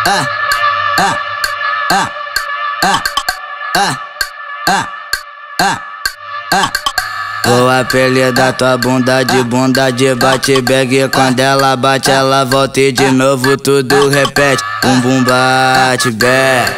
Vou apelidar tua bunda de bate bag. Quando ela bate, ela volta e de novo tudo repete. Bum bum bate bag.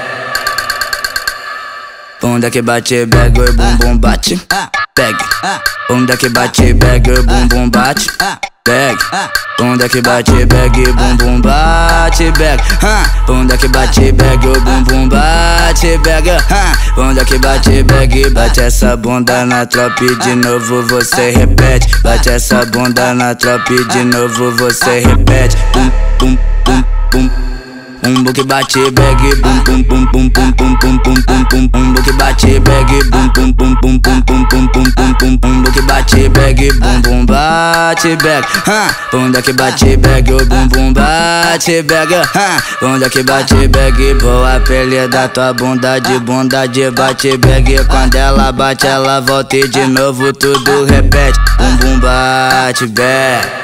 Bunda que bate bag, oi bum bum bate bag. Bunda que bate bag, oi bum bum bate bag. Bunda que bate bag, bum bum bate bag. Bunda que bate bag, oi bum bum bate bag. Bunda que bate bag, bate essa bunda na tropa e de novo você repete. Bate essa bunda na tropa e de novo você repete. Bum bum bum bum. Bumbo que bate bag, bum bum bum bum bum bum bum bum bum bum. Bumbo que bate bag, bum bum bum bum bum bum bum bum bum bum. Bumbo que bate bag, bum bum bate bag. Bunda que bate bag, o bum bum bate bag. Bunda que bate bag, vou apelidar tua bunda de bate bag. Quando ela bate, ela volta e de novo tudo repete. Bum bum bate bag.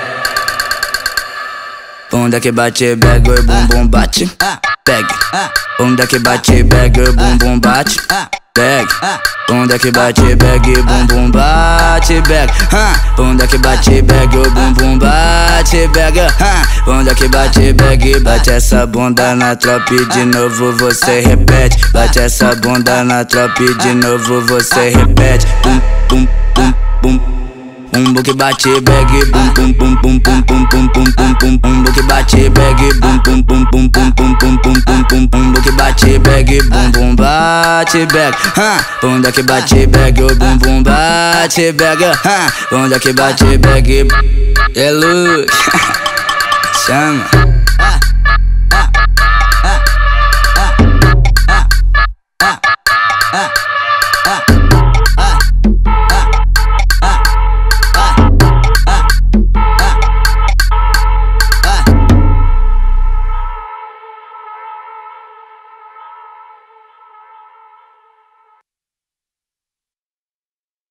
Bunda que bate bag, oi bum bum bate bag. Bunda que bate bag, oi bum bum bate bag. Bunda que bate bag, bum bum bate bag. Bunda que bate bag, oi bum bum bate bag. Bunda que bate bag, bate essa bunda na tropa e de novo você repete. Bate essa bunda na tropa e de novo você repete. Bum bum bum bum. Bumbo que bate bag, bum bum bum bum bum bum bum bum bum bum. Bumbo que bate bag, bum bum bum bum bum bum bum bum bum bum. Bumbo que bate bag, bum bum bate bag. Bunda que bate bag, o bum bum bate bag. Bunda que bate bag. É luz. Chama.